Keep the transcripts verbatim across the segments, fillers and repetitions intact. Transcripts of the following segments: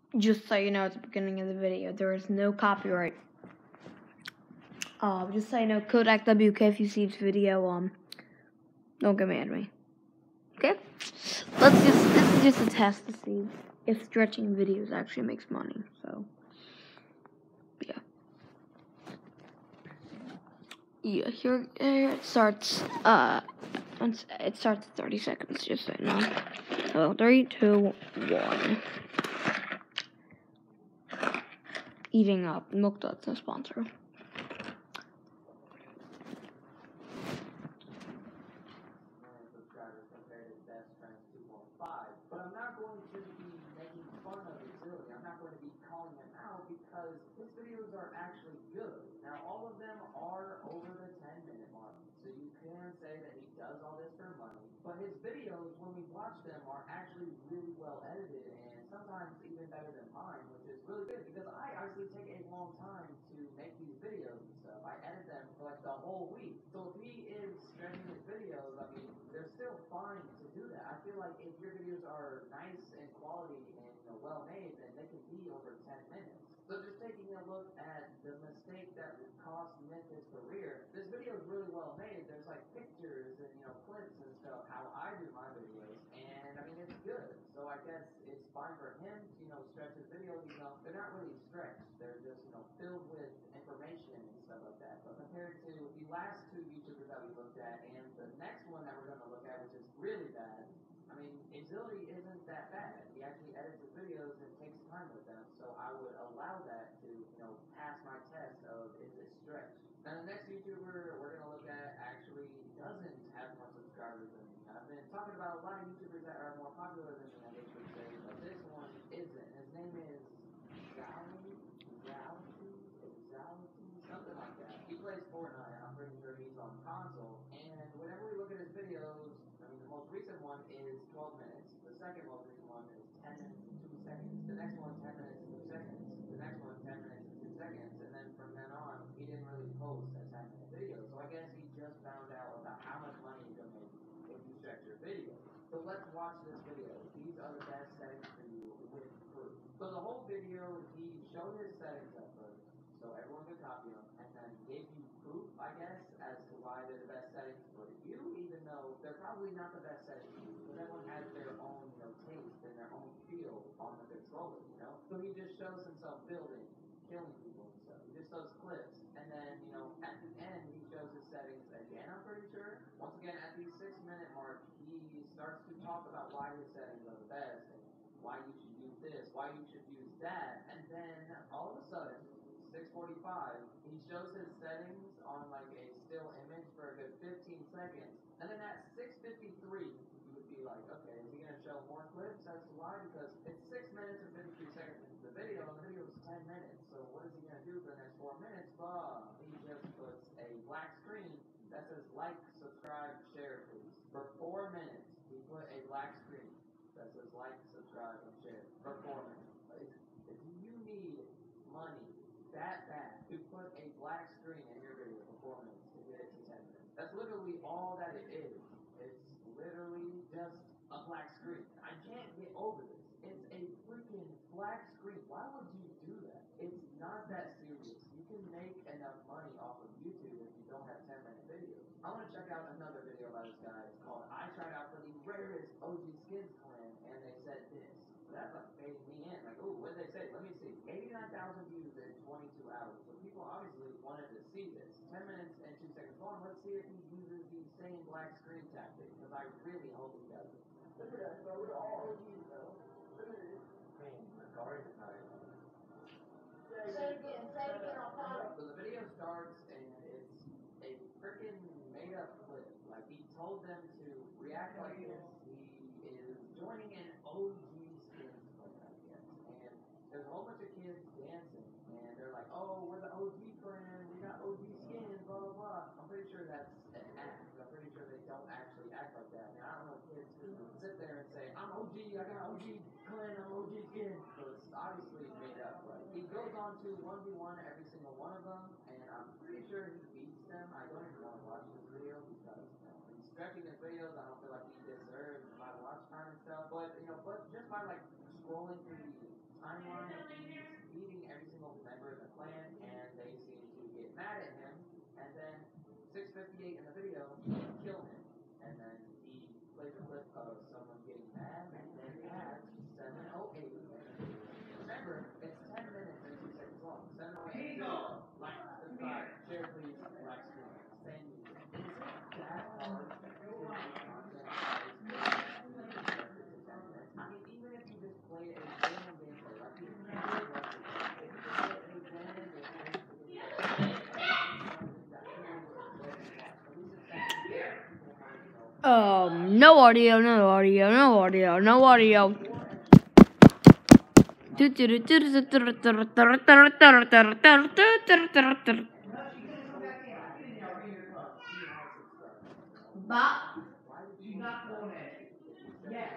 Just so you know at the beginning of the video, there is no copyright. Uh, just so you know, Kodak W K, if you see this video, um, don't get mad at me. Okay? Let's just, this is just a test to see if stretching videos actually makes money, so, yeah. Yeah, here, here it starts, uh, it starts at thirty seconds, just so you know. So, three, two, one. Eating up. Milk Duds, a sponsor. But I'm not going to be making fun of Exili. I'm not going to be calling him out because his videos are actually good. Now, all of them are over the ten minute mark, so you can say that he does all this for money. But his videos, when we watch them, are actually really well edited and sometimes even better than mine, which is really good because I actually take a long time to make these videos and stuff. I edit them for like the whole week. So if he is stretching his videos, I mean, they're still fine to do that. I feel like if your videos are nice and quality and you know, well made, then they can be over ten minutes. So just taking a look at the mistake that would cost Myth his career, this video is really well made. There's like pictures and you know clips and stuff how I do my videos, and I mean it's good. So I guess it's fine for him to you know stretch his videos. You know they're not really stretched. They're just you know filled with information and stuff like that. But compared to the last two YouTubers that we looked at and the next one that we're going to look at, which is really bad, I mean, Exili isn't that bad. He actually edits his videos and takes time with them, so I would allow that to, you know, pass my test of is it stretched. Now, the next YouTuber we're going to look at actually doesn't have more subscribers than me. I've been talking about a lot of YouTubers that are more popular than me, I guess you would say, but this one isn't. His name is Zali, Zalty, Zalty, something like that. He plays Fortnite. I'm pretty sure he's on console, and whenever we look at his videos, I mean, the most recent one is twelve minutes. The second most recent one is ten minutes and two seconds. The next one, ten minutes and two seconds. The next one, ten minutes and two seconds. And then from then on, he didn't really post a ten minute video. So I guess he just found out about how much money you can make if you stretch your video. So let's watch this video. These are the best settings for you with proof. So the whole video, he showed his settings at first, so everyone could copy them, and then gave you proof, I guess, as to why they're the best settings for you, even though they're probably not the best settings for you, because everyone has their own, you know, taste and their own feel on the controller, you know? So he just shows himself building, killing people and stuff. He just shows clips, and then, you know, at the end, he shows his settings again, I'm pretty sure. Once again, at the six minute mark, he starts to talk about why his settings are the best, and why you should use this, why you should use that, and then all of a sudden, six forty-five, he shows his settings on like a still image for a good fifteen seconds, and then at six fifty-three, you would be like, okay, is he gonna show more clips as to why? Because it's six minutes and fifty-three seconds into the video, and the video is ten minutes, so what is he gonna do for the next four minutes? Bah, he just puts a black screen that says like, subscribe, share, please. For four minutes, he put a black screen that says like, subscribe, and share for four minutes. Like, if you need money that bad to put a black screen in your video for four minutes to get it to ten minutes, that's literally all that it is. It's literally just a black screen. I can't get over this. It's a freaking black screen. Why would you do that? It's not that serious. You can make enough money off of YouTube if you don't have ten minute videos. I want to check out another video by this guy. It's called I Tried Out for the Rarest O G Skins Clan, and they said this. That's like fading me in. Like, ooh, what did they say? Let me see. eighty-nine thousand views in twenty-two hours. So people obviously wanted to see this. ten minutes and two seconds long. Let's see if he uses the same black screen tactic, because I really hope he does it. Look at that, bro. We're all O Gs, bro. Look at this. I mean, the guard is not even. Say it again. Say it again. I'll follow. So the video starts, and it's a freaking made-up clip. Like, he told them to react like this. He is joining an O G skins clan, I guess. And there's a whole bunch of kids dancing, and they're like, oh, we're the O G clan. We got O G skins, blah, blah, blah. I'm pretty sure that's an act. I'm pretty sure they don't actually act like that. Now, I don't know kids who sit there and say, I'm O G, I got O G clan, I'm O G skin. So it's obviously made up, right? He goes on to one v one every single one of them, and I'm pretty sure he beats them. I don't even want to watch this video because you know, he's stretching his videos. I don't feel like he deserves my watch time and stuff. But, you know, but just by like scrolling through the timeline, he's beating every single member in the clan, and they seem to get mad at him, and then six fifty-eight in the video, kill him. And then he plays a clip of someone getting mad, and then adds seven oh eight in the video. Remember, it's ten minutes and two seconds long. seven oh eight, like, subscribe, share please, like, screen, same music. Is it that hard to make content that is restricted to ten minutes? I mean, even if you just played a random gameplay, like you can play Rusty, if you just played a random gameplay, Um, no audio, no audio, no audio, no audio. But she's not doing it. Yes.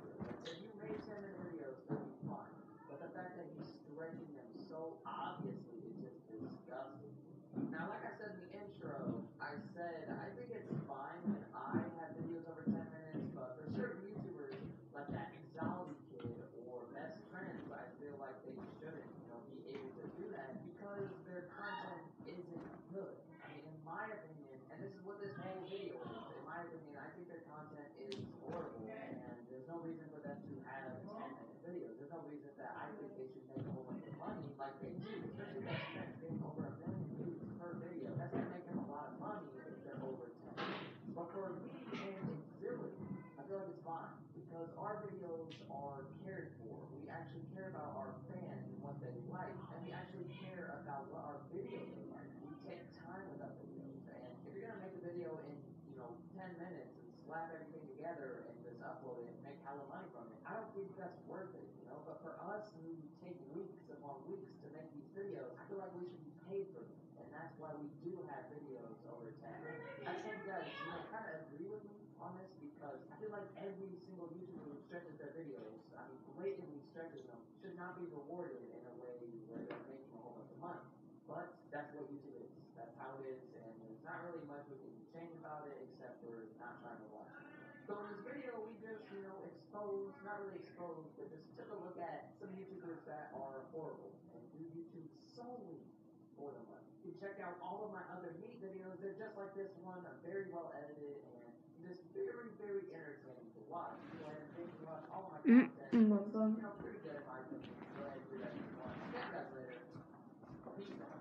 If you made ten minute videos, it would be fine. But the fact that he's stretching them so obviously is just disgusting. Now, like I said in the intro, I said I think it's fine when I have videos over ten minutes, but for certain YouTubers, like that Exaldi kid or Best Friends, I feel like they shouldn't, you know, be able to do that because their content isn't good. I mean, in my opinion, and this is what this whole video is, in my opinion, I think their content is horrible, and there's no reason for them to have ten minute videos. There's no reason that I think they should make a whole bunch of money like they do, especially Best Friends getting over a million views per video. That's gonna make them a lot of money if they're over ten minutes. But for me and Exility, I feel like it's fine because our videos are cared for. We actually care about our fans and what they like, and we actually care about what our videos are like. We take time with our videos, and if you're gonna make a video in, you know, ten minutes and slap everything together and just upload it and make hella money from it, I don't think that's worth it, you know. But for us who take weeks upon weeks to make these videos, I feel like we should be paid for them, and that's why we do have videos over ten minutes. I just want you guys, you know, kind of agree with me on this because I feel like every single YouTuber who stretches their videos, I mean, blatantly stretches them, should not be rewarded in a way where they're making a whole bunch of money. But that's what YouTube is. That's how it is, and there's not really much we can change about it except for not trying to watch it. So in this video, we just, you know, exposed, not really exposed, but just took a look at some YouTubers that are horrible and do YouTube solely for the money. You can check out all of my other meat videos. They're just like this one, very well edited and just very, very entertaining to watch. Go ahead and binge watch all of my content. Mm, It's, you know, pretty good in my opinion. Go ahead and do that if you want. See you guys later. Peace out.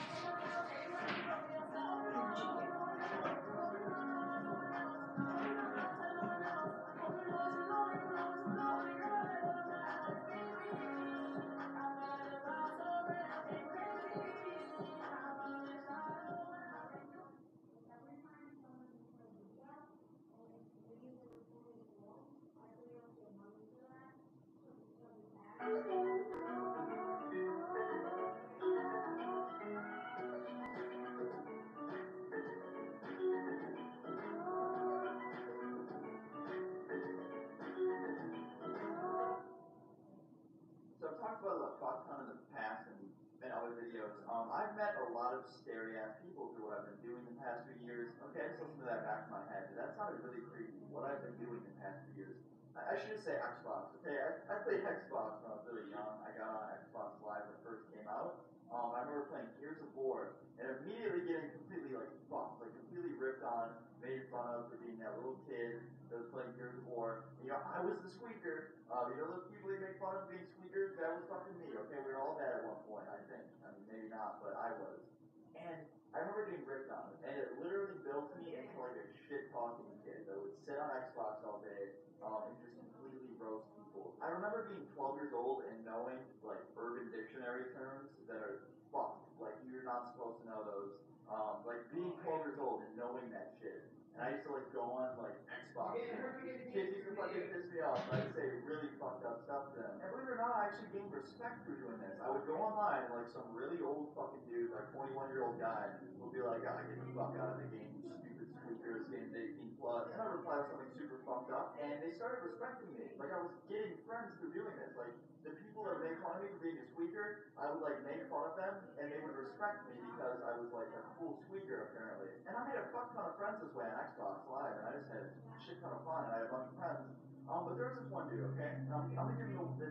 So I've talked about a fuck ton in the past and in other videos. Um, I've met a lot of scary ass people through what I've been doing the past few years. Okay, let's listen to that back in my head. That sounded really creepy. What I've been doing the past few years. I, I should say Xbox. Okay, I, I played Xbox when I was really young. I got on Xbox Live when it first came out. Um, I remember playing Gears of War and immediately getting completely like fucked, like completely ripped on, made fun of for being that little kid that was playing Gears of War. And, you know, I was the squeaker. Uh, you know those people you make fun of being squeakers? That was fucking me, okay? We were all that at one point, I think. I mean, maybe not, but I was. And I remember getting ripped on, and it literally built me into like a shit-talking kid that would sit on Xbox all day um, and just completely roast people. I remember being twelve years old and knowing like Urban Dictionary terms that are fucked. Like, you're not supposed to know those. Um, like, being twelve years old and knowing that shit. And I used to, like, go on, like, Xbox. Kids used to fucking piss me off. I'd say really fucked up stuff to them. And believe it or not, I actually gained respect through doing this. I would go online, and, like, some really old fucking dude, like, twenty-one-year-old guy, would be like, ah, get the fuck out of the game, you stupid squeaker, this game's eighteen plus. And I'd reply with something super fucked up. And they started respecting me. Like, I was getting friends through doing this. Like, the people that would make fun of me for being a squeaker, I would, like, make fun of them, and they would respect me because I was, like, a cool squeaker, apparently. And I made a fuck ton of friends this way on Xbox Live, and I just had a shit ton of fun, and I had a bunch of friends. Um, but there was this one dude, okay? And I'm, I'm gonna give him the, the name Jay.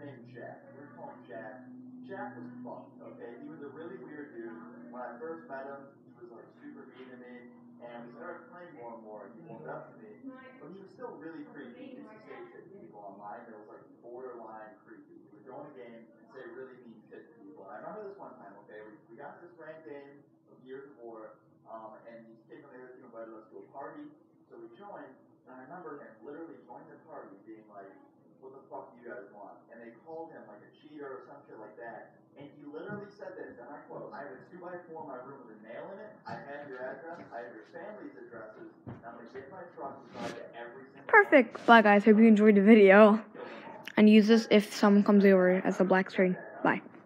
Jack. We were calling Jack. Jack was fucked, okay? He was a really weird dude. When I first met him, he was like super mean to me, and we started playing more and more, and he warmed up to me. But he was still really creepy. He used to say shit to people online that was like borderline creepy. He would go in a game and say really mean shit to people. And I remember this one time, okay? We, we got this ranked game of Gears of War, um, and these kids on the other team invited us to a party, so we joined. And I remember him literally joining the party being like, what the fuck do you guys want? And they called him like a cheater or some shit like that. And he literally said this, and I quote, I have a two by four in my room with a nail in it. I have your address. I have your family's addresses. And I'm going to get in my truck and drive to every single Perfect. Bye, guys. Hope you enjoyed the video. And use this if someone comes over as a black screen. Bye.